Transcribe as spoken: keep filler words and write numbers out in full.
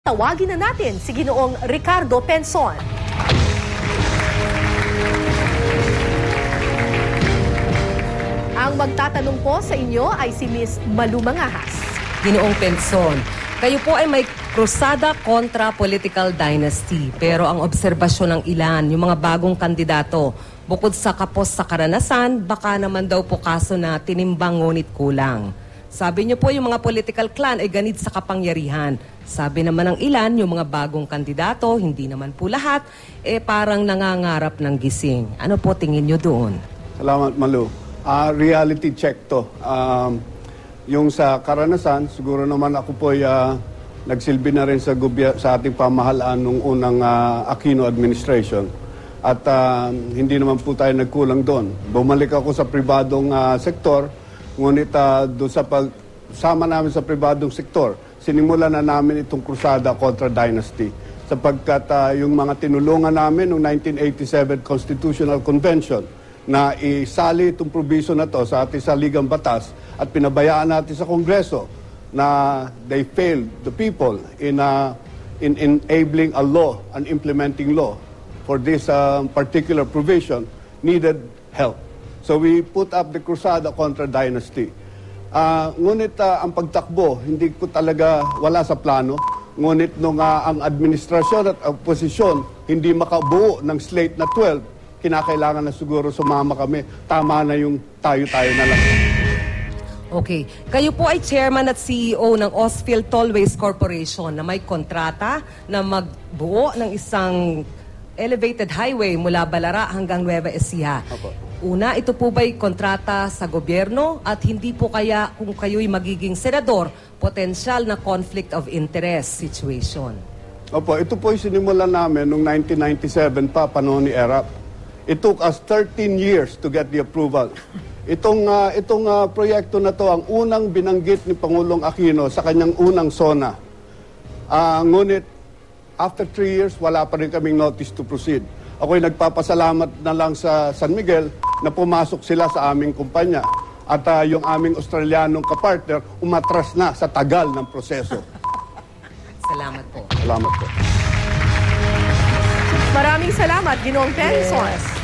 Tawagin na natin si Ginoong Ricardo Penson. Ang magtatanong po sa inyo ay si Miss Malu Mangahas. Ginoong Penson, kayo po ay may krusada kontra political dynasty. Pero ang obserbasyon ng ilan, yung mga bagong kandidato, bukod sa kapos sa karanasan, baka naman daw po kaso na tinimbang ngunit kulang. Sabi niyo po yung mga political clan ay ganid sa kapangyarihan. Sabi naman ng ilan, yung mga bagong kandidato, hindi naman po lahat, eh parang nangangarap ng gising. Ano po tingin niyo doon? Salamat, Malu. Uh, reality check to. Um, yung sa karanasan, siguro naman ako po ay uh, nagsilbi na rin sa, sa ating pamahalaan nung unang uh, Aquino administration. At uh, hindi naman po tayo nagkulang doon. Bumalik ako sa pribadong uh, sektor, ngunit uh, doon sa pagsama namin sa pribadong sektor, sinimulan na namin itong krusada kontra dynasty. Sapagkat uh, yung mga tinulungan namin noong nineteen eighty-seven Constitutional Convention na isali itong provision na to sa ating saligang batas at pinabayaan natin sa Kongreso na they failed the people in, uh, in enabling a law, an implementing law for this uh, particular provision, needed help. So we put up the krusada kontra dynasty. Uh, ngunit uh, ang pagtakbo, hindi ko talaga wala sa plano. Ngunit nung uh, ang administrasyon at oposisyon hindi makabuo ng slate na twelve, kinakailangan na siguro sumama kami. Tama na yung tayo-tayo na lang. Okay. Kayo po ay chairman at C E O ng Ausfield Tollways Corporation na may kontrata na magbuo ng isang elevated highway mula Balara hanggang Nueva Ecija. Opo. Una, ito po ba'y kontrata sa gobyerno at hindi po kaya kung kayo'y magiging senador, potensyal na conflict of interest situation? Opo, ito po yung sinimulan namin noong nineteen ninety-seven pa, panahon ni Erap. It took us thirteen years to get the approval. Itong, uh, itong uh, proyekto na to ang unang binanggit ni Pangulong Aquino sa kanyang unang SONA. Uh, ngunit, after three years, wala pa rin kaming notice to proceed. Ako'y nagpapasalamat na lang sa San Miguel na pumasok sila sa aming kumpanya. At uh, yung aming Australianong kapartner, umatras na sa tagal ng proseso. Salamat po. Salamat po. Maraming salamat, Ginoong Penson. Yes.